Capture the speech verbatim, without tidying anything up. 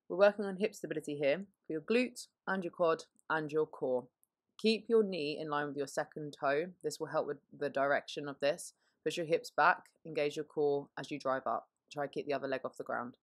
We're working on hip stability here for your glutes and your quad and your core. Keep your knee in line with your second toe. This will help with the direction of this. Push your hips back, engage your core as you drive up. Try to keep the other leg off the ground.